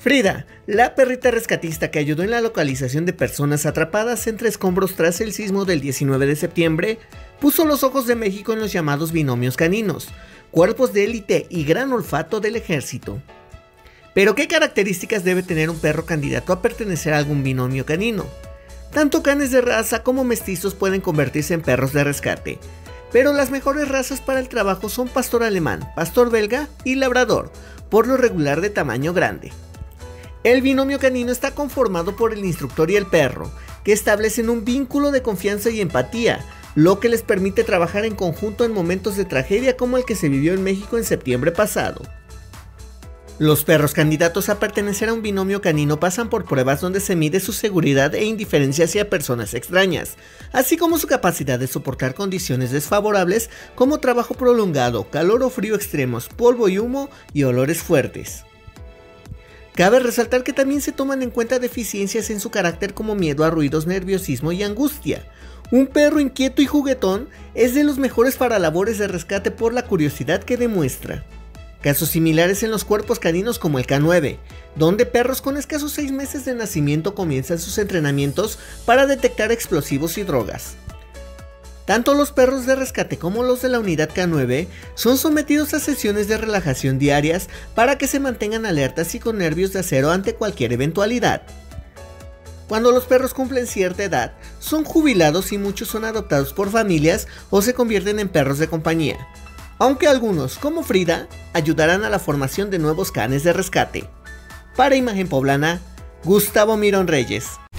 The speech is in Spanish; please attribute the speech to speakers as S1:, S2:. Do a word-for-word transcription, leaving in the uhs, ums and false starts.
S1: Frida, la perrita rescatista que ayudó en la localización de personas atrapadas entre escombros tras el sismo del diecinueve de septiembre, puso los ojos de México en los llamados binomios caninos, cuerpos de élite y gran olfato del ejército. Pero ¿qué características debe tener un perro candidato a pertenecer a algún binomio canino? Tanto canes de raza como mestizos pueden convertirse en perros de rescate, pero las mejores razas para el trabajo son pastor alemán, pastor belga y labrador, por lo regular de tamaño grande. El binomio canino está conformado por el instructor y el perro, que establecen un vínculo de confianza y empatía, lo que les permite trabajar en conjunto en momentos de tragedia como el que se vivió en México en septiembre pasado. Los perros candidatos a pertenecer a un binomio canino pasan por pruebas donde se mide su seguridad e indiferencia hacia personas extrañas, así como su capacidad de soportar condiciones desfavorables como trabajo prolongado, calor o frío extremos, polvo y humo y olores fuertes. Cabe resaltar que también se toman en cuenta deficiencias en su carácter como miedo a ruidos, nerviosismo y angustia. Un perro inquieto y juguetón es de los mejores para labores de rescate por la curiosidad que demuestra. Casos similares en los cuerpos caninos como el K nueve, donde perros con escasos seis meses de nacimiento comienzan sus entrenamientos para detectar explosivos y drogas. Tanto los perros de rescate como los de la unidad K nueve son sometidos a sesiones de relajación diarias para que se mantengan alertas y con nervios de acero ante cualquier eventualidad. Cuando los perros cumplen cierta edad, son jubilados y muchos son adoptados por familias o se convierten en perros de compañía, aunque algunos, como Frida, ayudarán a la formación de nuevos canes de rescate. Para Imagen Poblana, Gustavo Mirón Reyes.